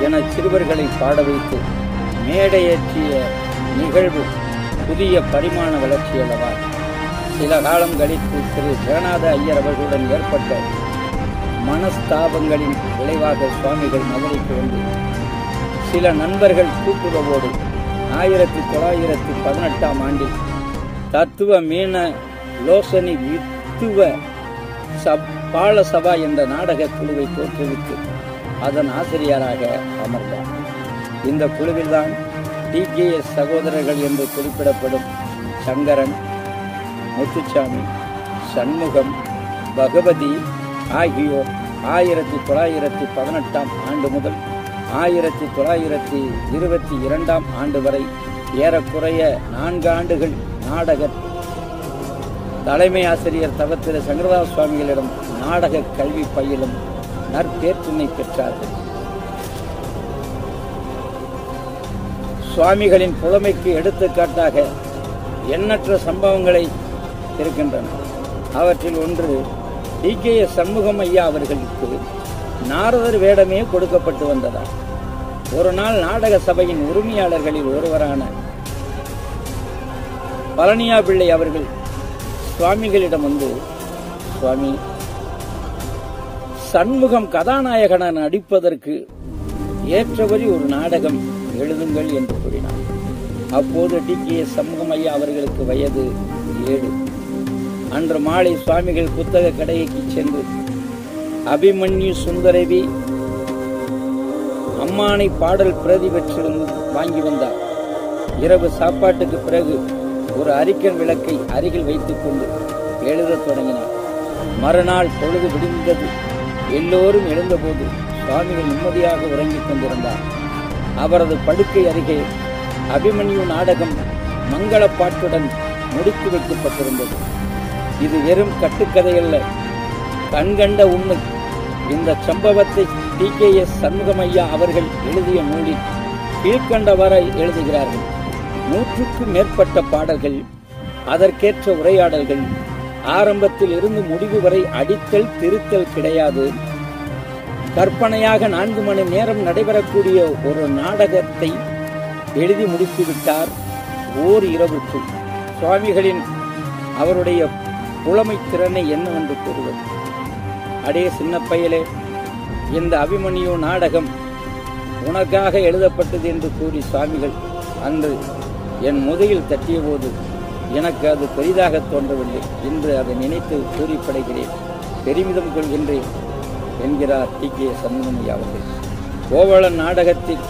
என சிறுவர்களை பாட வைத்து மேடையேற்றிய நிகழ்வு புதிய பரிமாண வளர்ச்சி அல்லவா. சில காலம் கழித்து திரு ஜெகநாத ஐயர் அவர்களுடன் ஏற்பட்ட மனஸ்தாபங்களின் விளைவாக சுவாமிகள் மதுரைக்கு வந்து சில நண்பர்கள் கூட்டுறவோடு 1918 ஆண்டில் தத்துவ மீன லோசனி வித்துவ பாலசபா என்ற நாடக குழுவை தோற்றுவித்து அதன் ஆசிரியராக அமர்ந்தார். இந்த குழுவில்தான் DKS சகோதரர்கள் என்று குறிப்பிடப்படும் சங்கரன், முத்துச்சாமி, சண்முகம், பகவதி ஆகியோர் 1918 ஆண்டு முதல் 1922 ஆண்டு வரை ஏறக்குறைய 4 ஆண்டுகள் நாடக தலைமை ஆசிரியர் தவத்திரு சங்கரதாஸ் சுவாமிகளிடம் நாடக கல்வி பயிலும் நற்பேற்றினை பெற்றார்கள். சுவாமிகளின் புலமைக்கு எடுத்துக்காட்டாக எண்ணற்ற சம்பவங்களை இருக்கின்றன. அவற்றில் ஒன்று DKS சண்முகம் ஐயா அவர்களுக்கு நாரதர் வேடமே கொடுக்கப்பட்டு வந்ததா. ஒரு நாள் நாடக சபையின் உரிமையாளர்களில் ஒருவரான பழனியா பிள்ளை அவர்கள் சுவாமிகளிடம் வந்து, சுவாமி, சண்முகம் கதாநாயகன நடிப்பதற்கு ஏற்றபடி ஒரு நாடகம் எழுதுங்கள் என்று கூறினார். அப்போது DKS சண்முகம் ஐயா அவர்களுக்கு வயது 7. அன்று மாலை சுவாமிகள் புத்தக கடைக்கு சென்று அபிமன்யு சுந்தரவி அம்மானை பாடல் பிரதி பெற்று வாங்கி வந்தார். இரவு சாப்பாட்டுக்கு பிறகு ஒரு அரிக்கன் விளக்கை அருகில் வைத்துக் கொண்டு எழுதத் தொடங்கினார். மறுநாள் பொழுது விடிந்தது. எல்லோரும் எழுந்தபோது சுவாமிகள் நிம்மதியாக உறங்கிக் கொண்டிருந்தார். அவரது படுக்கை அருகே அபிமன்யு நாடகம் மங்களப்பாட்டுடன் முடித்து வைக்கப்பட்டிருந்தது. இது வெறும் கட்டுக்கதையல்ல, கண்கண்ட உண்மை. இந்த சம்பவத்தை DKS சண்முகமையா அவர்கள் எழுதிய நூலில் கீழ்கண்டவரை எழுதுகிறார்கள். 100க்கும் மேற்பட்ட பாடல்கள், அதற்கேற்ற உரையாடல்கள், ஆரம்பத்தில் இருந்து முடிவு வரை அடித்தல் திருத்தல் கிடையாது. கற்பனையாக 4 மணி நேரம் நடைபெறக்கூடிய ஒரு நாடகத்தை எழுதி முடித்துவிட்டார் ஓர் இரவுக்குள். சுவாமிகளின் அவருடைய புலமை திறனை என்னவென்று கூறுவது? அடே சின்ன பயலே, இந்த அபிமன்யு நாடகம் உனக்காக எழுதப்பட்டது என்று கூறி சுவாமிகள் அன்று என் முதையில் தட்டிய போது எனக்கு அது பெரிதாக தோன்றவில்லை. இன்று அதை நினைத்து கூறிப்படைகிறேன், பெருமிதம் கொள்கின்றேன் என்கிறார் DKS சண்முகமையா அவர்கள். கோவலன் நாடகத்தில்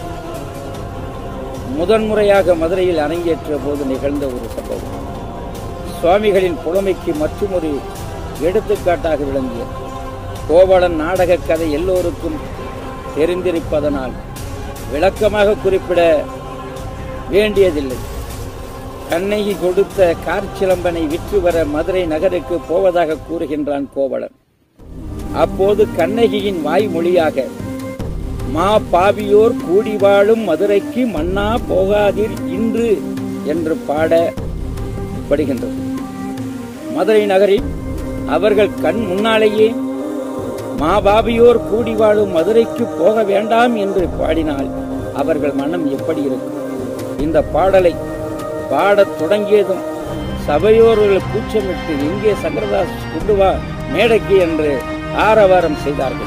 முதன்முறையாக மதுரையில் அரங்கேற்ற போது நிகழ்ந்த ஒரு சம்பவம் சுவாமிகளின் புலமைக்கு மற்றொரு எடுத்துக்காட்டாக விளங்கிய. கோவலன் நாடக கதை எல்லோருக்கும் தெரிந்திருப்பதனால் விளக்கமாக குறிப்பிட வேண்டியதில்லை. கண்ணகி கொடுத்த கார்ச்சிலம்பனை விற்று வர மதுரை நகருக்கு போவதாக கூறுகின்றான் கோவலன். அப்போது கண்ணகியின் வாய்மொழியாக, மா பாவியோர் கூடி வாழும் மதுரைக்கு மன்னா போகாதீர் இன்று என்று பாடப்படுகின்றது. மதுரை நகரில் அவர்கள் கண் முன்னாலேயே மாபாபியோர் கூடி வாழும் மதுரைக்கு போக வேண்டாம் என்று பாடினால் அவர்கள் மனம் எப்படி இருக்கும்? இந்த பாடலை பாடத் தொடங்கியதும் சபையோர்கள் கூச்சமிட்டு, எங்கே சங்கரதாஸ் கொண்டு வா மேடைக்கு என்று ஆரவாரம் செய்தார்கள்.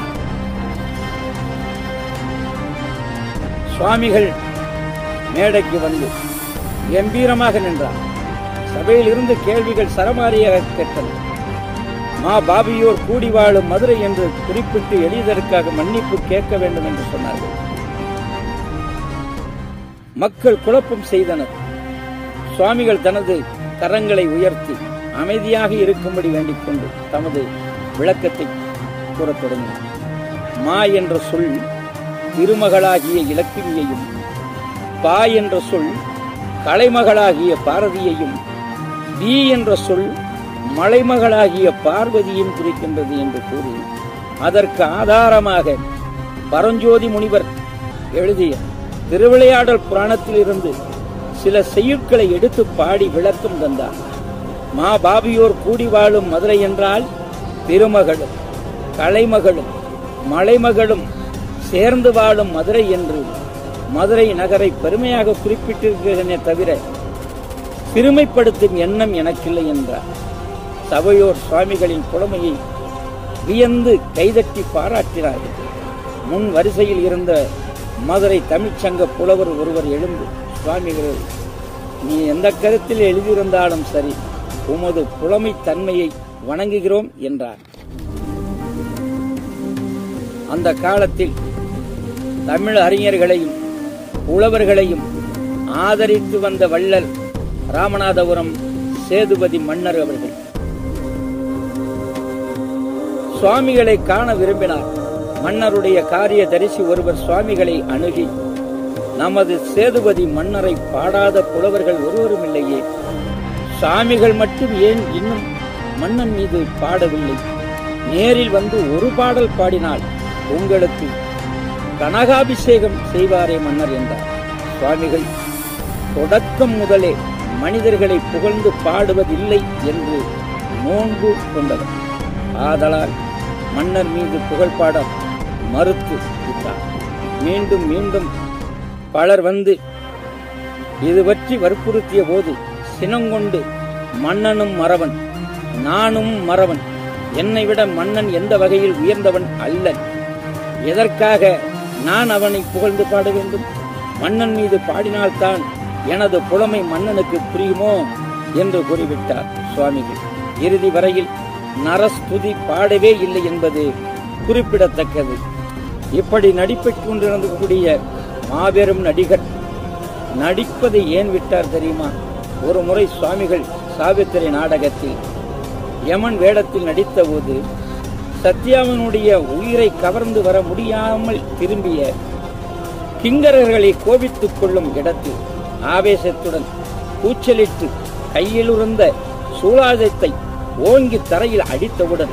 சுவாமிகள் மேடைக்கு வந்து கம்பீரமாக நின்றார். சபையில் இருந்து கேள்விகள் சரமாரியாக கேட்டன. மா பாபியோர் கூடி வாழும் மதுரை என்று குறிப்பிட்டு எழுதியதற்காக மன்னிப்பு கேட்க வேண்டும் என்று சொன்னார்கள். மக்கள் குழப்பம் செய்தனர். சுவாமிகள் தனது கரங்களை உயர்த்தி அமைதியாக இருக்கும்படி வேண்டிக் கொண்டு தமது விளக்கத்தை கூறத் தொடங்கினார். மா என்ற சொல் திருமகளாகிய இலக்கிமியையும், பா என்ற சொல் கலைமகளாகிய பாரதியையும், பி என்ற சொல் மலைமகளாகிய பார்வதியும் குறிக்கின்றது என்று கூறி அதற்கு ஆதாரமாக பரஞ்சோதி முனிவர் எழுதிய திருவிளையாடல் புராணத்தில் இருந்து சில செய்யுட்களை எடுத்து பாடி விளக்கம் தந்தார். மா பாபியோர் கூடி வாழும் மதுரை என்றால் திருமகளும் கலைமகளும் மலைமகளும் சேர்ந்து வாழும் மதுரை என்று மதுரை நகரை பெருமையாக குறிப்பிட்டிருக்கிறேனே தவிர சிறுமைப்படுத்தும் எண்ணம் எனக்கில்லை என்றார். சபையோர் சுவாமிகளின் புலமையை வியந்து கைதட்டி பாராட்டினார்கள். முன் வரிசையில் இருந்த மதுரை தமிழ்ச்சங்க புலவர் ஒருவர் எழுந்து, சுவாமிகள், நீ எந்த கருத்தில் எழுதியிருந்தாலும் சரி, உமது புலமை தன்மையை வணங்குகிறோம் என்றார். அந்த காலத்தில் தமிழ் அறிஞர்களையும் புலவர்களையும் ஆதரித்து வந்த வள்ளல் ராமநாதபுரம் சேதுபதி மன்னர் அவர்கள் சுவாமிகளை காண விரும்பினார். மன்னருடைய காரிய தரிசி ஒருவர் சுவாமிகளை அணுகி, நமது சேதுபதி மன்னரை பாடாத புலவர்கள் ஒருவரும் இல்லையே, சுவாமிகள் மட்டும் ஏன் இன்னும் மன்னன் மீது பாடவில்லை? நேரில் வந்து ஒரு பாடல் பாடினால் உங்களுக்கு கனகாபிஷேகம் செய்வாரே மன்னர் என்றார். சுவாமிகள் தொடக்கம் முதலே மனிதர்களை புகழ்ந்து பாடுவதில்லை என்று நோன்பு கொண்டவர். ஆதலால் மன்னர் மீது புகழ் பாட மறுத்து விட்டார். மீண்டும் மீண்டும் பலர் வந்து இது பற்றி வற்புறுத்திய போது சினங்கொண்டு, மன்னனும் மறவன், நானும் மறவன், என்னை விட மன்னன் எந்த வகையில் உயர்ந்தவன் அல்லன், எதற்காக நான் அவனை புகழ்ந்து பாட வேண்டும்? மன்னன் மீது பாடினால்தான் எனது புலமை மன்னனுக்கு புரியுமோ என்று கூறிவிட்டார் சுவாமிகள். இறுதி வரையில் நரஸ்துதி பாடவே இல்லை என்பது குறிப்பிடத்தக்கது. இப்படி நடிப்பைக் கொண்டிருந்தக்கூடிய மாபெரும் நடிகர் நடிப்பதை ஏன் விட்டார் தெரியுமா? ஒரு முறை சுவாமிகள் சாவித்திரி நாடகத்தில் யமன் வேடத்தில் நடித்த போது சத்யாவனுடைய உயிரை கவர்ந்து வர முடியாமல் திரும்பிய கிங்கரர்களை கோபித்துக் கொள்ளும் இடத்தில் ஆவேசத்துடன் கூச்சலிட்டு கையிலிருந்த சூலாயுதத்தை ஓங்கி தரையில் அடித்தவுடன்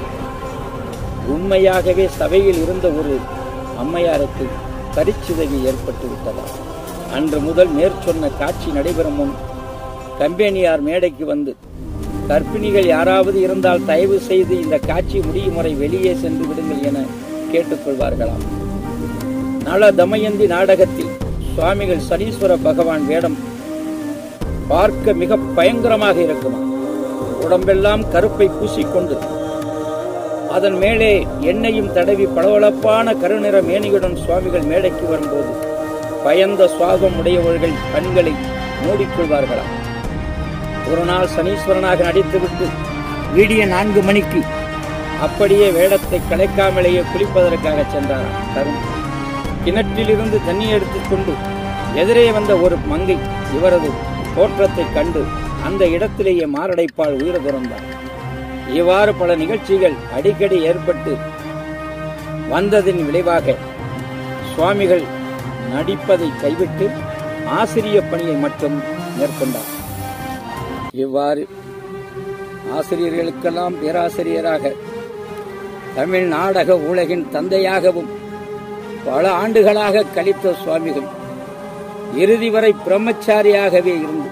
உண்மையாகவே சபையில் இருந்த ஒரு அம்மையாருக்கு கரிச்சிதவி ஏற்பட்டு விட்டதா. அன்று முதல் மேற்சொன்ன காட்சி நடைபெறும் முன் கம்பெனியார் மேடைக்கு வந்து, கர்ப்பிணிகள் யாராவது இருந்தால் தயவு செய்து இந்த காட்சி முடியும் வரை வெளியே சென்று விடுங்கள் என கேட்டுக்கொள்வார்களாம். நல தமயந்தி நாடகத்தில் சுவாமிகள் சனீஸ்வர பகவான் வேடம் பார்க்க மிக பயங்கரமாக இருக்குமா. உடம்பெல்லாம் கருப்பை பூசிக்கொண்டு அதன் மேலே எண்ணெயும் தடவி பளபளப்பான கருநிற மேனியுடன் சுவாமிகள் மேடைக்கு வரும்போது பயந்த சுவாபம் உடையவர்கள் கண்களை மூடிக்கொள்வார்களாம். ஒரு நாள் சனீஸ்வரனாக நடித்துவிட்டு விடிய 4 மணிக்கு அப்படியே வேடத்தை கலைக்காமலேயே குளிப்பதற்காக சென்றாராம். தரும் கிணற்றிலிருந்து தண்ணி எடுத்துக்கொண்டு எதிரே வந்த ஒரு மங்கை இவரது தோற்றத்தை கண்டு அந்த இடத்திலேயே மாரடைப்பால் உயிர் துறந்தார். இவ்வாறு பல நிகழ்ச்சிகள் அடிக்கடி ஏற்பட்டு வந்ததின் விளைவாக சுவாமிகள் நடிப்பதை கைவிட்டு ஆசிரிய பணியை மட்டும் மேற்கொண்டார். இவ்வாறு ஆசிரியர்களுக்கெல்லாம் பேராசிரியராக, தமிழ் நாடக உலகின் தந்தையாகவும் பல ஆண்டுகளாக கழித்த சுவாமிகள் இறுதி வரை பிரம்மச்சாரியாகவே இருந்து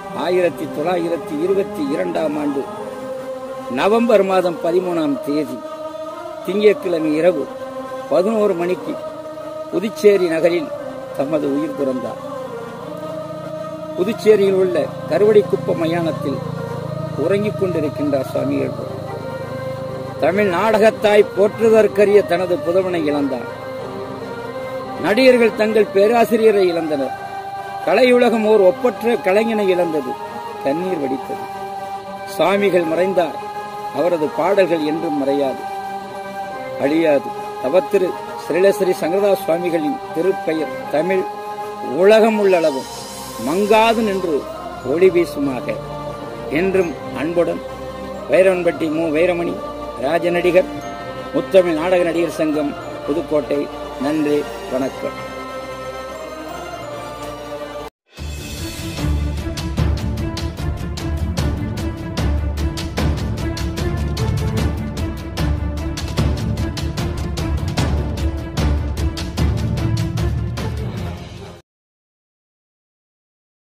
1922 ஆண்டு நவம்பர் மாதம் 13ஆம் தேதி திங்கட்கிழமை இரவு 11 மணிக்கு புதுச்சேரி நகரில் தமது உயிர் துறந்தார். புதுச்சேரியில் உள்ள கருவடிக்குப்பம் மயானத்தில் உறங்கிக் கொண்டிருக்கின்றார் சுவாமிகள். தமிழ் நாடகத்தாய் போற்றுவதற்கரிய தனது புதவனை இழந்தார். நடிகர்கள் தங்கள் பேராசிரியரை இழந்தனர். கலையுலகம் ஓர் ஒப்பற்ற கலைஞனை இழந்தது. கண்ணீர் வடித்தது. சுவாமிகள் மறைந்தார். அவரது பாடல்கள் என்றும் மறையாது, அழியாது. தவத்திரு ஸ்ரீலஸ்ரீ சங்கரதாஸ் சுவாமிகளின் திருப்பெயர் தமிழ் உலகம் உள்ளளவும் மங்காது நின்று ஒளி வீசுமாக. என்றும் அன்புடன் வைரவன்பட்டி மு. வைரமணி, ராஜ நடிகர், முத்தமிழ் நாடக நடிகர் சங்கம், புதுக்கோட்டை. நன்றி, வணக்கம்.